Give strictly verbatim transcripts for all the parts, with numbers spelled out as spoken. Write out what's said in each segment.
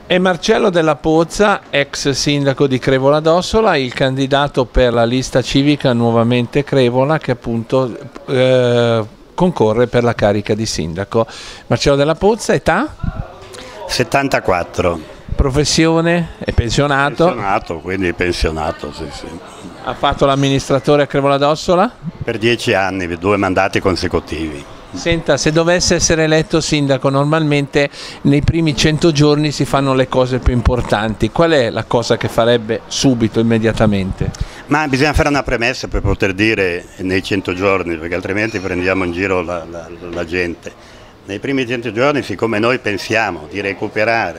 È Marcello Della Pozza, ex sindaco di Crevola d'Ossola, il candidato per la lista civica Nuovamente Crevola, che appunto eh, concorre per la carica di sindaco. Marcello Della Pozza, età? settantaquattro. Professione? È pensionato? Pensionato, quindi pensionato, sì, sì. Ha fatto l'amministratore a Crevola d'Ossola? Per dieci anni, due mandati consecutivi. Senta, se dovesse essere eletto sindaco, normalmente nei primi cento giorni si fanno le cose più importanti. Qual è la cosa che farebbe subito, immediatamente? Ma bisogna fare una premessa per poter dire nei cento giorni, perché altrimenti prendiamo in giro la, la, la gente. Nei primi cento giorni, siccome noi pensiamo di recuperare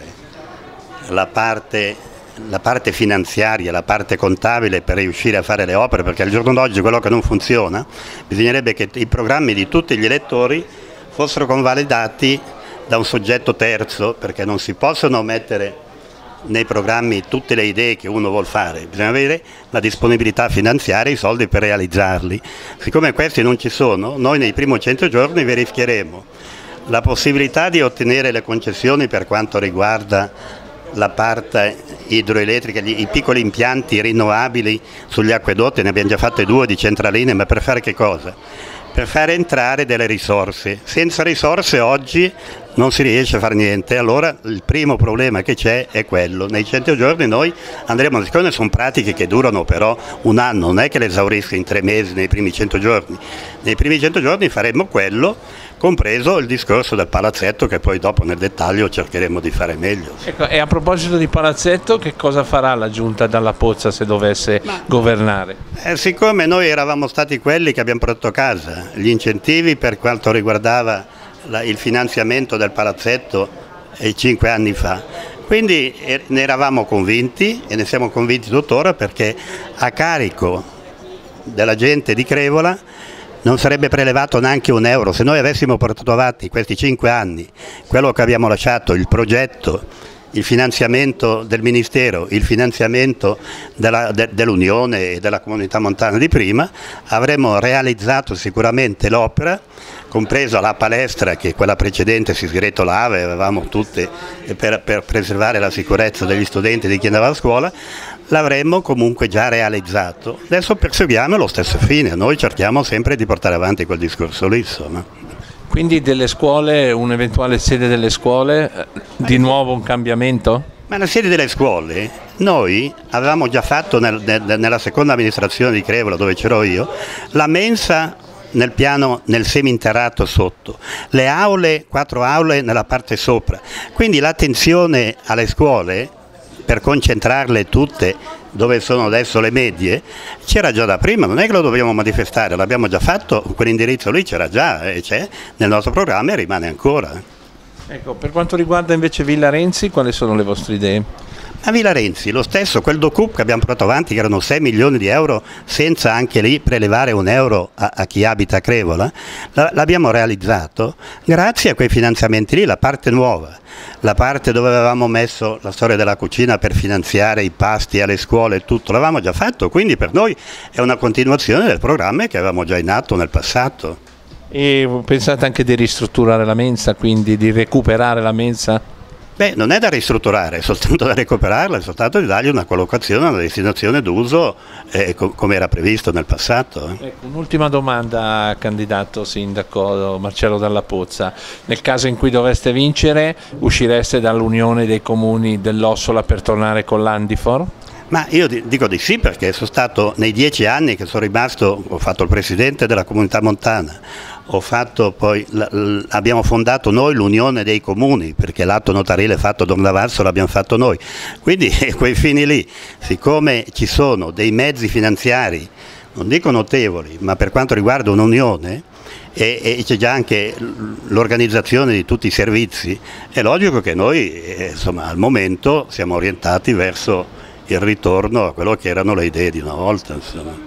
la parte, la parte finanziaria, la parte contabile per riuscire a fare le opere, perché al giorno d'oggi quello che non funziona, bisognerebbe che i programmi di tutti gli elettori fossero convalidati da un soggetto terzo, perché non si possono mettere nei programmi tutte le idee che uno vuol fare, bisogna avere la disponibilità finanziaria, i soldi per realizzarli. Siccome questi non ci sono, noi nei primi cento giorni verificheremo la possibilità di ottenere le concessioni per quanto riguarda la parte idroelettrica, gli, i piccoli impianti rinnovabili sugli acquedotti, ne abbiamo già fatte due di centraline, ma per fare che cosa? Per fare entrare delle risorse. Senza risorse oggi non si riesce a fare niente, allora il primo problema che c'è è quello. Nei cento giorni noi andremo, siccome sono pratiche che durano però un anno, non è che le esaurisca in tre mesi nei primi cento giorni, nei primi cento giorni faremo quello, compreso il discorso del palazzetto, che poi dopo nel dettaglio cercheremo di fare meglio. Ecco, e a proposito di palazzetto, che cosa farà la giunta Dalla Pozza se dovesse Ma, governare? Eh, siccome noi eravamo stati quelli che abbiamo prodotto casa, gli incentivi per quanto riguardava la, il finanziamento del palazzetto eh, cinque anni fa, quindi er, ne eravamo convinti e ne siamo convinti tuttora, perché a carico della gente di Crevola non sarebbe prelevato neanche un euro. Se noi avessimo portato avanti questi cinque anni quello che abbiamo lasciato, il progetto, il finanziamento del Ministero, il finanziamento della, de, dell'Unione e della Comunità Montana di prima, avremmo realizzato sicuramente l'opera, compresa la palestra, che quella precedente si sgretolava e avevamo tutte per, per preservare la sicurezza degli studenti e di chi andava a scuola, l'avremmo comunque già realizzato. Adesso perseguiamo lo stesso fine, noi cerchiamo sempre di portare avanti quel discorso lì, insomma. Quindi delle scuole, un'eventuale sede delle scuole, di nuovo un cambiamento? Ma la sede delle scuole noi avevamo già fatto nel, nel, nella seconda amministrazione di Crevola, dove c'ero io, la mensa nel piano, nel seminterrato sotto, le aule, quattro aule nella parte sopra, quindi l'attenzione alle scuole per concentrarle tutte dove sono adesso le medie, c'era già da prima, non è che lo dobbiamo manifestare, l'abbiamo già fatto, quell'indirizzo lì c'era già e c'è nel nostro programma e rimane ancora. Ecco, per quanto riguarda invece Villa Renzi, quali sono le vostre idee? A Villa Renzi, lo stesso, quel docup che abbiamo portato avanti, che erano sei milioni di euro, senza anche lì prelevare un euro a, a chi abita a Crevola, l'abbiamo realizzato grazie a quei finanziamenti lì, la parte nuova, la parte dove avevamo messo la storia della cucina per finanziare i pasti alle scuole e tutto, l'avevamo già fatto, quindi per noi è una continuazione del programma che avevamo già in atto nel passato. E pensate anche di ristrutturare la mensa, quindi di recuperare la mensa? Beh, non è da ristrutturare, è soltanto da recuperarla, è soltanto di dargli una collocazione, una destinazione d'uso eh, co come era previsto nel passato. Eh. Ecco, un'ultima domanda, candidato sindaco Marcello Della Pozza. Nel caso in cui doveste vincere, uscireste dall'unione dei comuni dell'Ossola per tornare con l'Andifor? Ma io dico di sì, perché sono stato nei dieci anni che sono rimasto, ho fatto il presidente della Comunità Montana, ho fatto poi, abbiamo fondato noi l'Unione dei Comuni, perché l'atto notarile fatto Don Lavazzo l'abbiamo fatto noi, quindi quei fini lì, siccome ci sono dei mezzi finanziari, non dico notevoli, ma per quanto riguarda un'unione, e, e c'è già anche l'organizzazione di tutti i servizi, è logico che noi eh, insomma, al momento siamo orientati verso il ritorno a quello che erano le idee di una volta, insomma.